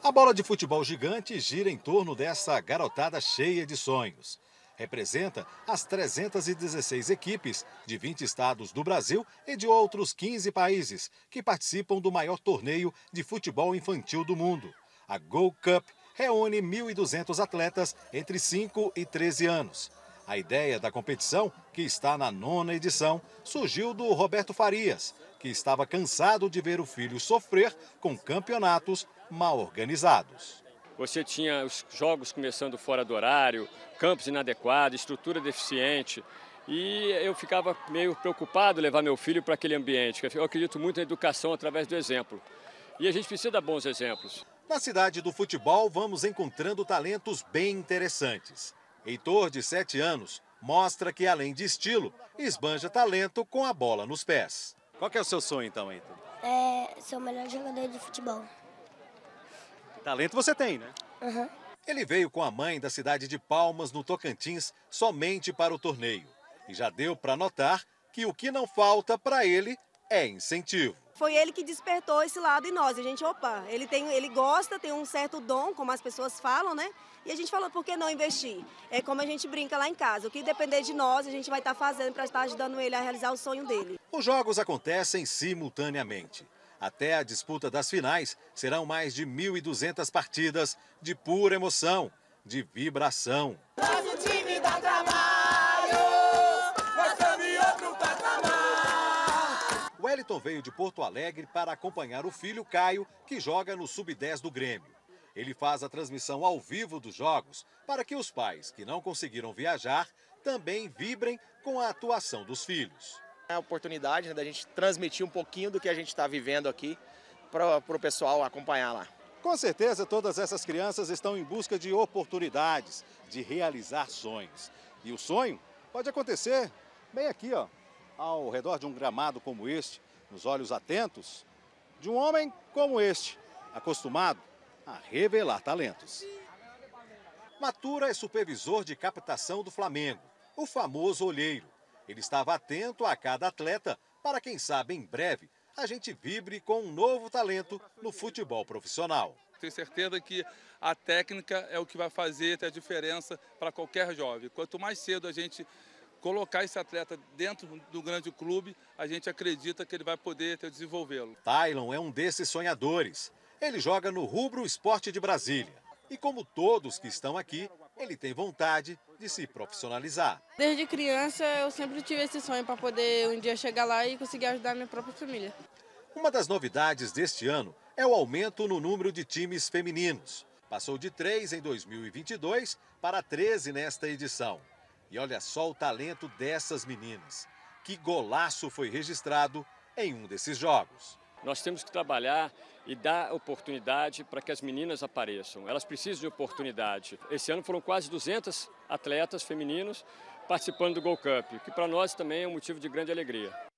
A bola de futebol gigante gira em torno dessa garotada cheia de sonhos. Representa as 316 equipes de 20 estados do Brasil e de outros 15 países que participam do maior torneio de futebol infantil do mundo. A Gold Cup reúne 1.200 atletas entre 5 e 13 anos. A ideia da competição, que está na 9ª edição, surgiu do Roberto Farias, que estava cansado de ver o filho sofrer com campeonatos mal organizados. Você tinha os jogos começando fora do horário, campos inadequados, estrutura deficiente. E eu ficava meio preocupado em levar meu filho para aquele ambiente. Eu acredito muito na educação através do exemplo. E a gente precisa dar bons exemplos. Na cidade do futebol, vamos encontrando talentos bem interessantes. Heitor, de 7 anos, mostra que, além de estilo, esbanja talento com a bola nos pés. Qual que é o seu sonho, então, Heitor? Ser o melhor jogador de futebol. Talento você tem, né? Uhum. Ele veio com a mãe da cidade de Palmas, no Tocantins, somente para o torneio. E já deu para notar que o que não falta para ele é incentivo. Foi ele que despertou esse lado em nós. A gente, ele gosta, tem um certo dom, como as pessoas falam, né? E a gente falou, por que não investir? É como a gente brinca lá em casa. O que depender de nós, a gente vai estar fazendo para estar ajudando ele a realizar o sonho dele. Os jogos acontecem simultaneamente. Até a disputa das finais, serão mais de 1.200 partidas de pura emoção, de vibração. Nosso time dá trabalho, nós estamos em outro patamar. Wellington veio de Porto Alegre para acompanhar o filho Caio, que joga no Sub-10 do Grêmio. Ele faz a transmissão ao vivo dos jogos para que os pais que não conseguiram viajar também vibrem com a atuação dos filhos. É a oportunidade, né, da gente transmitir um pouquinho do que a gente está vivendo aqui para o pessoal acompanhar lá. Com certeza, todas essas crianças estão em busca de oportunidades, de realizar sonhos. E o sonho pode acontecer bem aqui, ó, ao redor de um gramado como este, nos olhos atentos de um homem como este, acostumado a revelar talentos. Matura é supervisor de captação do Flamengo, o famoso olheiro. Ele estava atento a cada atleta para, quem sabe, em breve, a gente vibre com um novo talento no futebol profissional. Tenho certeza que a técnica é o que vai fazer a diferença para qualquer jovem. Quanto mais cedo a gente colocar esse atleta dentro do grande clube, a gente acredita que ele vai poder desenvolvê-lo. Tailon é um desses sonhadores. Ele joga no Rubro Esporte de Brasília. E como todos que estão aqui, ele tem vontade de se profissionalizar. Desde criança eu sempre tive esse sonho para poder um dia chegar lá e conseguir ajudar a minha própria família. Uma das novidades deste ano é o aumento no número de times femininos. Passou de 3 em 2022 para 13 nesta edição. E olha só o talento dessas meninas. Que golaço foi registrado em um desses jogos. Nós temos que trabalhar e dar oportunidade para que as meninas apareçam. Elas precisam de oportunidade. Esse ano foram quase 200 atletas femininos participando do Gold Cup, que para nós também é um motivo de grande alegria.